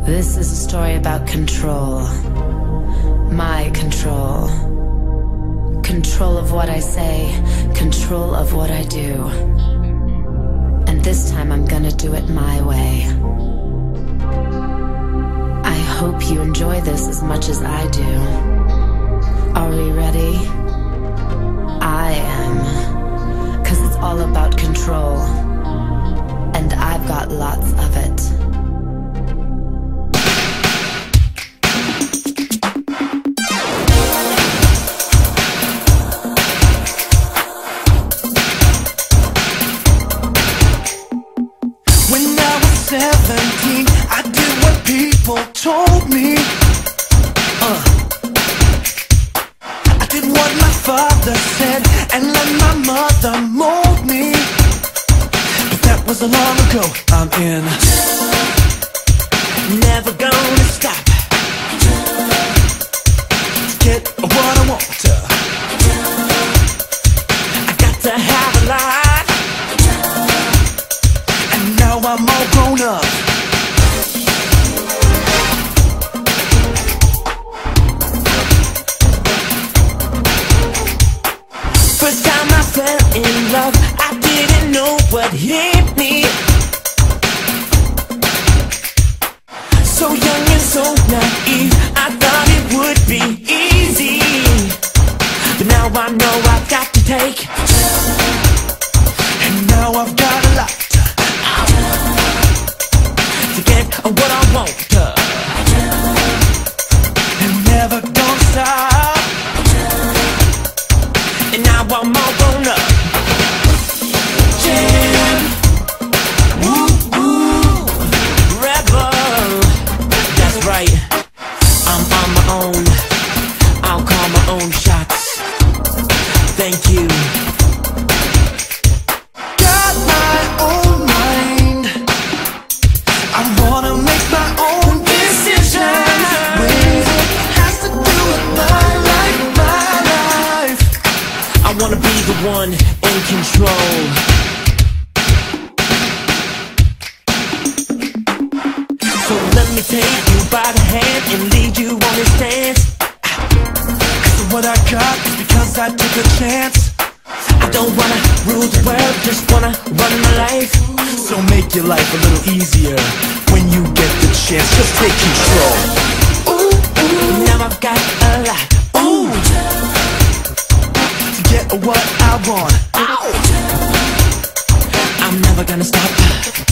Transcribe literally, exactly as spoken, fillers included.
This is a story about control. My control. Control of what I say, control of what I do. And this time I'm gonna do it my way. I hope you enjoy this as much as I do. Are we ready? I am. 'Cause it's all about control. And I've got lots of it. seventeen, I did what people told me. uh. I did what my father said and let my mother mold me. But that was a long ago. I'm in. Never gonna stop to get what I want to. I got to have a life. Now I'm all grown up. First time I fell in love, I didn't know what hit me. So young and so naive, I thought it would be easy. But now I know I've got to take. And now I've got a lot to get what I want to. And never gonna stop. And now I'm all grown up. Jam, woo woo, rebel. That's right, I'm on my own. I'll call my own shots. Thank you. I wanna be the one in control. So let me take you by the hand and lead you on this dance. 'Cause what I got is because I took a chance. I don't wanna rule the world, just wanna run my life. So make your life a little easier when you get the chance. Just take control. Ooh, ooh. Now I've got a lot. Ooh. Get what I want. Ow. I'm never gonna stop.